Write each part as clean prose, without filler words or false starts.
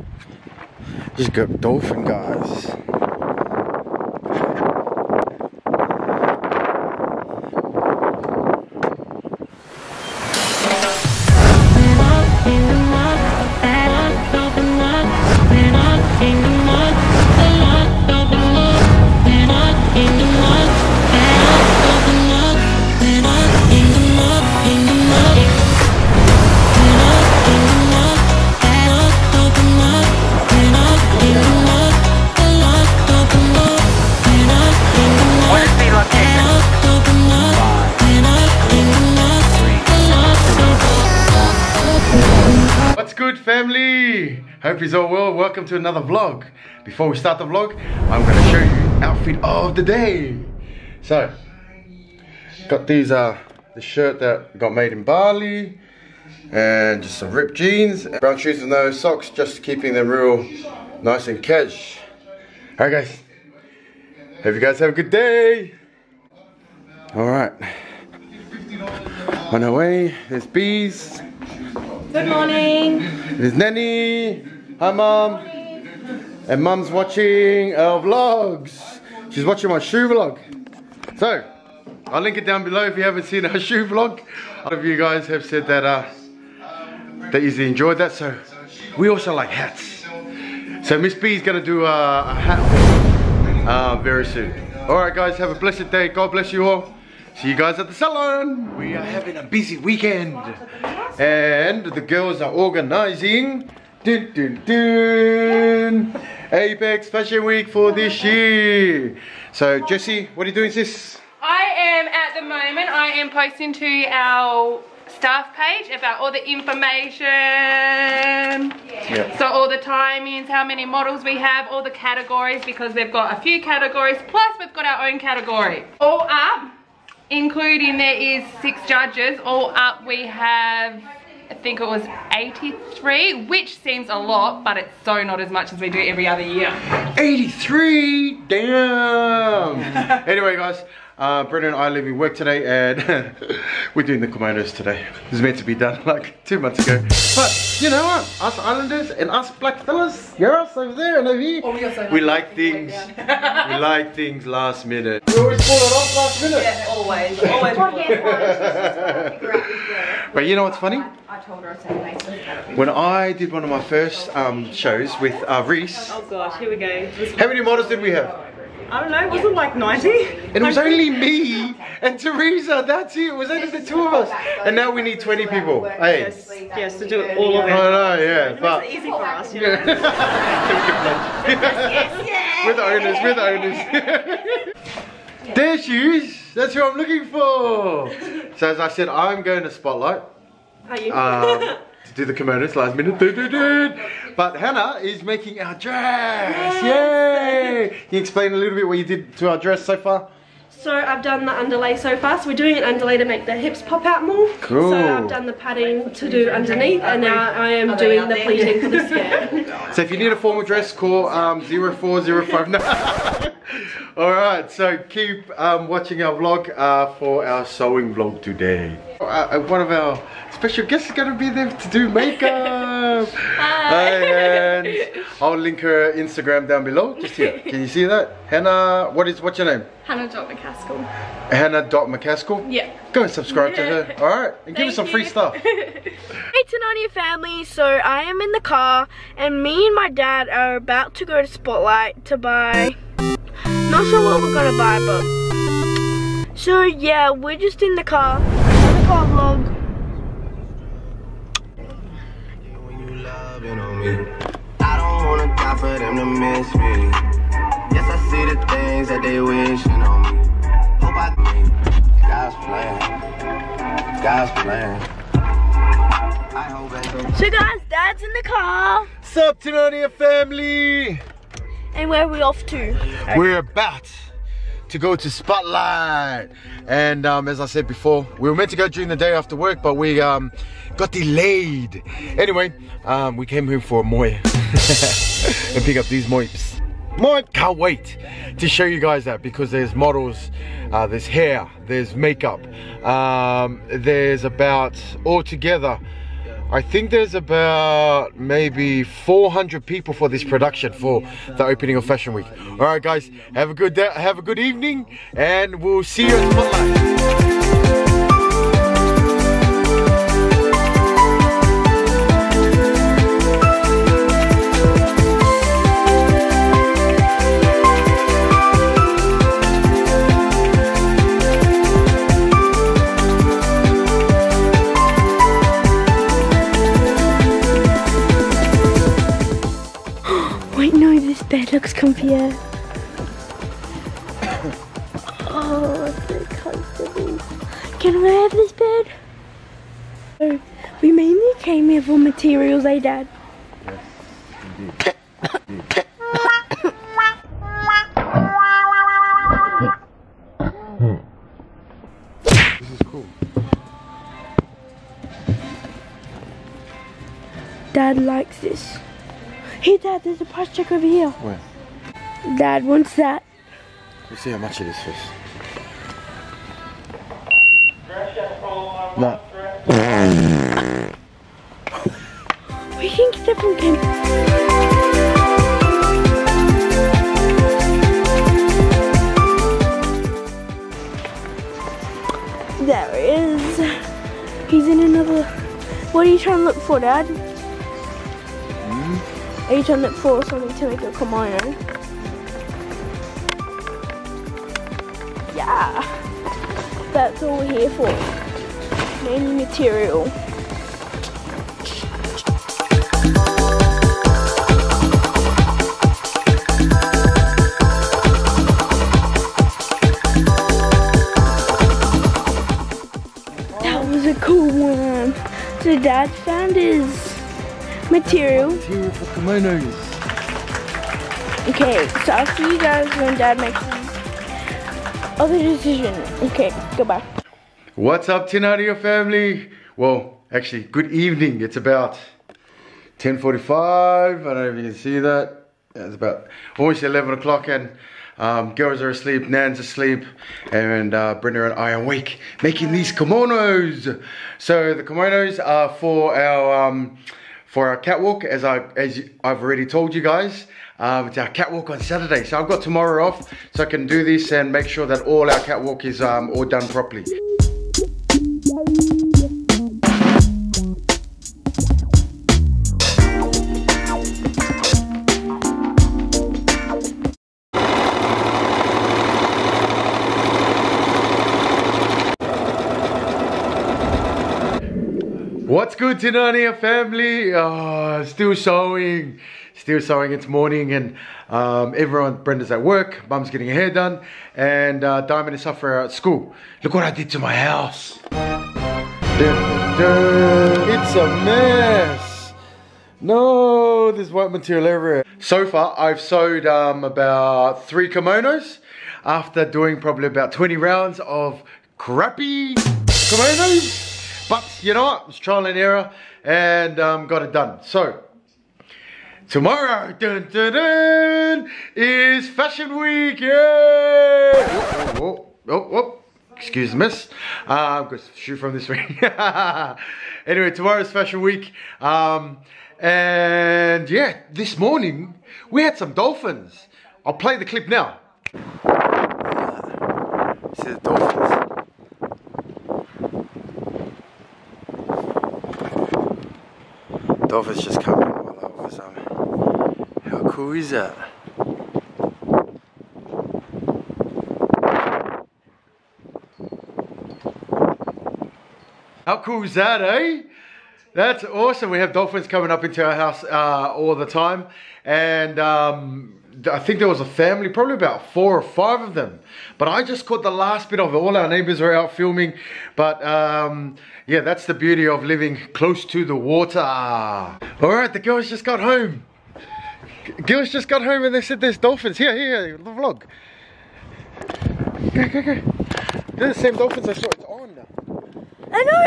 Just got dolphin guys. Family, hope you're all well. Welcome to another vlog. Before we start the vlog, I'm going to show you outfit of the day. So got these the shirt that got made in Bali, and just some ripped jeans, brown shoes with no socks, just keeping them real nice and cash. Alright guys, hope you guys have a good day. Alright, on our way. There's Bees. Good morning. There's Nanny. Hi Mum. And Mum's watching our vlogs. She's watching my shoe vlog. So, I'll link it down below if you haven't seen our shoe vlog. A lot of you guys have said that that you enjoyed that. So, we also like hats. So Miss B's gonna do a hat haul very soon. Alright guys, have a blessed day. God bless you all. See you guys at the salon. We are having a busy weekend. And the girls are organizing Apex Fashion Week for this year. So Jessie, what are you doing, sis? I am at the moment, I am posting to our staff page about all the information. Yeah. So all the timings, how many models we have, all the categories, because we've got a few categories, plus we've got our own category. All up, including there is 6 judges, all up we have, I think it was 83, which seems a lot, but it's so not as much as we do every other year. 83? Damn! Anyway guys, Brendan and I are leaving work today, and we're doing the kimonos today. It was meant to be done like 2 months ago. But you know what? Us Islanders and us black fellas, you're us over there and over here. Oh, we like things. We like things last minute. We always pull it off last minute. Yeah, always. But you know what's funny? I told her I said when I did one of my first shows with Reese. Oh gosh, here we go. How many models did we have? I don't know, was it like 90? And it was only me and Teresa, that's it. It was only the 2 of us. And now we need 20 people. Hey. Yes, to do it all of it. I know, yeah. But it's easy for us, you know. We're the owners. There she is. That's who I'm looking for. So as I said, I'm going to Spotlight. Are you? To do the kimonos last minute. But Hannah is making our dress. Yay! Can you explain a little bit what you did to our dress so far? So I've done the underlay so far. So we're doing an underlay to make the hips pop out more. Cool. So I've done the padding to do underneath, and now I am doing the pleating for the skirt. So if you need a formal dress, call 0405. No. Alright, so keep watching our vlog for our sewing vlog today. One of our special guests is going to be there to do makeup. And I'll link her Instagram down below. Just here. Can you see that? Hannah, what's your name? Hannah.McCaskill. Hannah.McCaskill? Yeah. Go and subscribe to her. Alright, and give us some free stuff. Hey Tinania family, so I am in the car and me and my dad are about to go to Spotlight to buy, not sure what we're gonna buy, but so yeah, we're just in the car vlog. I don't wanna die for them to miss me. Yes, I see the things that they wishing on me. Hope I God's plan. So guys, Dad's in the car. Sup Tinania family? And where are we off to? We're about to go to Spotlight, and as I said before, we were meant to go during the day after work, but we got delayed. Anyway, we came home for a moy and pick up these moips. Can't wait to show you guys that, because there's models, there's hair, there's makeup, there's about altogether I think there's about maybe 400 people for this production for the opening of Fashion Week. All right, guys, have a good day, have a good evening, and we'll see you at Spotlight. Wait, no, this bed looks comfier. Oh, it's so comfortable. Can I have this bed? Oh, we mainly came here for materials, eh, Dad? Yes, indeed. This is cool. Dad likes this. Hey, Dad, there's a price check over here. Where? Dad wants that. Let's see how much it is first. No. We can get that from Kim. There he is. He's in another. What are you trying to look for, Dad? Are you trying to look for something to make a kimono? Yeah. That's all we're here for. Mainly material. That was a cool one. So Dad found his material. Material for kimonos. Okay, so I'll see you guys when Dad makes his other decision. Okay, goodbye. What's up, Tinania family? Well, actually, good evening. It's about 10:45. I don't know if you can see that. Yeah, it's about almost 11 o'clock, and girls are asleep, Nan's asleep, and Brenda and I are awake making these kimonos. So the kimonos are for our catwalk, as I've already told you guys. It's our catwalk on Saturday, so I've got tomorrow off, so I can do this and make sure that all our catwalk is all done properly. What's good, Tinania family? Oh, still sewing. It's morning, and everyone, Brenda's at work, Mum's getting her hair done, and Diamond and Saphyre are at school. Look what I did to my house. It's a mess. No, there's white material everywhere. So far, I've sewed about 3 kimonos after doing probably about 20 rounds of crappy kimonos. But you know what, it's trial and error, and got it done. So tomorrow, dun, dun, dun, is Fashion Week, yay! Oh, excuse me, miss. I'm going to shoot from this ring. Anyway, tomorrow's Fashion Week, and yeah, this morning we had some dolphins. I'll play the clip now. See the dolphins. Dolphins just coming while I was how cool is that? How cool is that, eh? That's awesome. We have dolphins coming up into our house all the time, and I think there was a family, probably about 4 or 5 of them, but I just caught the last bit of it. All our neighbors were out filming, but yeah, that's the beauty of living close to the water. All right, the girls just got home. Girls just got home and they said there's dolphins. Here, the vlog. Go. They're the same dolphins I saw. It's on. I know.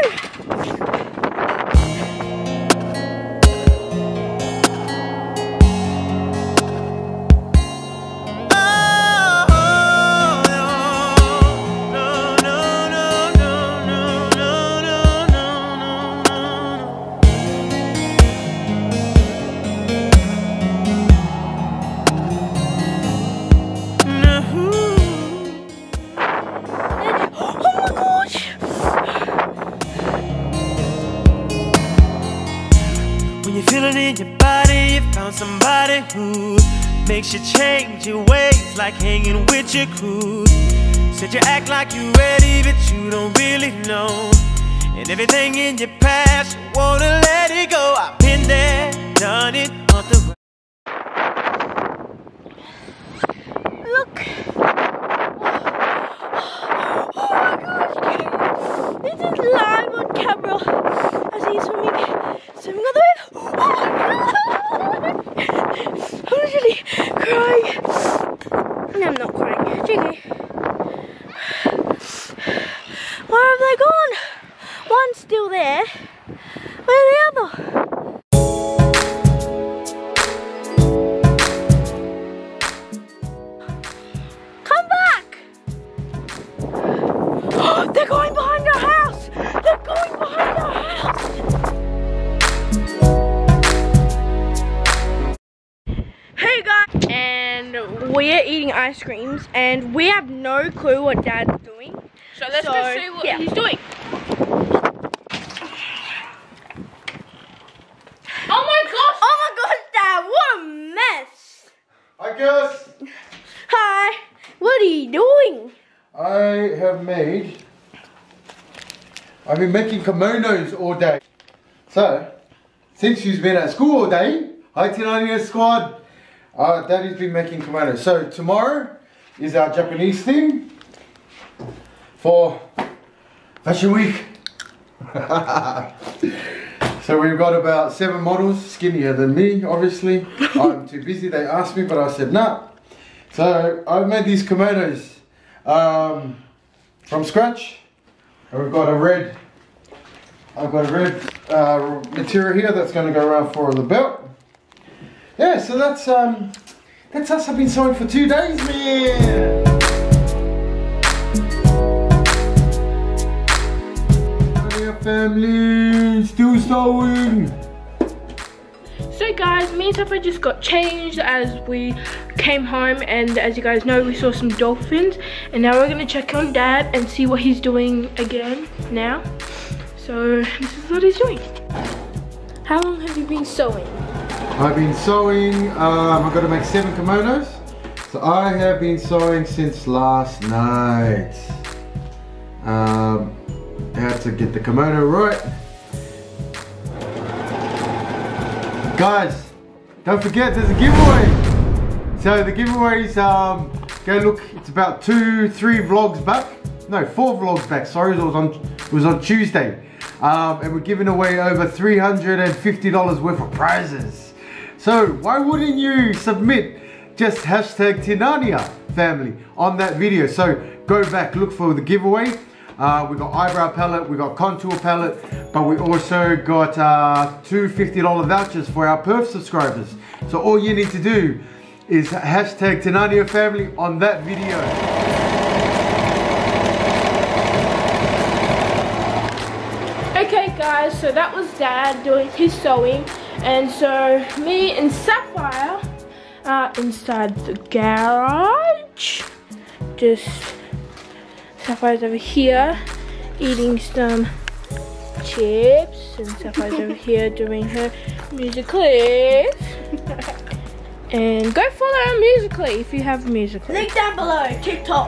you found somebody who makes you change your ways, like hanging with your crew. Said you act like you're ready, but you don't really know. And everything in your past, you wanna let it go. I've been there, done it on the way. Look. Oh my gosh. This is live on camera. I see you swimming on the wave. Oh my god. I'm literally crying. No, I'm not crying. Cheeky. Where have they gone? One's still there. Where's the other? Come back! Oh, they're going behind our house! They're going behind our house! Hey guys! And we're eating ice creams and we have no clue what Dad's doing. So let's go see what he's doing. Oh my gosh! Oh my gosh, Dad, what a mess! Hi girls! Hi, what are you doing? I've been making kimonos all day. So, since you've been at school all day, hi Tinania squad, Daddy's been making kimonos. So tomorrow is our Japanese theme for Fashion Week. So we've got about 7 models, skinnier than me, obviously. I'm too busy, they asked me, but I said nah. So I've made these kimonos from scratch. And we've got a red, material here that's going to go around for the belt. Yeah, so that's us. I've been sewing for 2 days, man. Family, still sewing. So guys, me and Saphyre just got changed as we came home, and as you guys know, we saw some dolphins, and now we're gonna check on Dad and see what he's doing again now. So this is what he's doing. How long have you been sewing? I've been sewing, I've got to make 7 kimonos. So I have been sewing since last night. How to get the kimono right. Guys, don't forget there's a giveaway. So the giveaways, go look, it's about 2-3 vlogs back. No, 4 vlogs back, sorry, it was on Tuesday. And we're giving away over $350 worth of prizes. So why wouldn't you submit just hashtag Tinania family on that video? So go back, look for the giveaway. We got eyebrow palette, we got contour palette, but we also got 2 $50 vouchers for our Perth subscribers. So all you need to do is hashtag Tinania family on that video. Okay guys, so that was Dad doing his sewing, and so me and Saphyre are inside the garage. Saphyre's over here eating some chips, and Saphyre's over here doing her Musical.ly. And go follow Musical.ly if you have Musical.ly. Link down below, TikTok.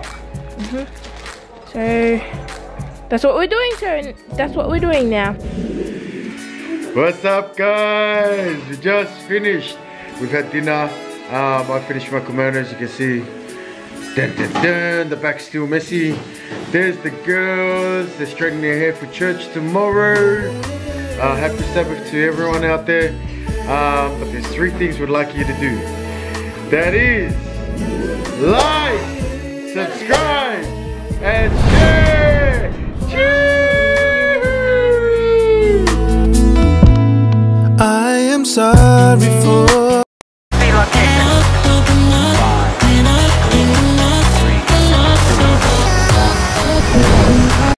So that's what we're doing. So that's what we're doing now. What's up, guys? We just finished. We've had dinner. I finished my kimono, as you can see. Dun, dun, dun. The back's still messy. There's the girls. They're straightening their hair for church tomorrow. Happy Sabbath to everyone out there. But there's 3 things we'd like you to do. That is like, subscribe, and share. Cheeeeehoooooo. I am sorry for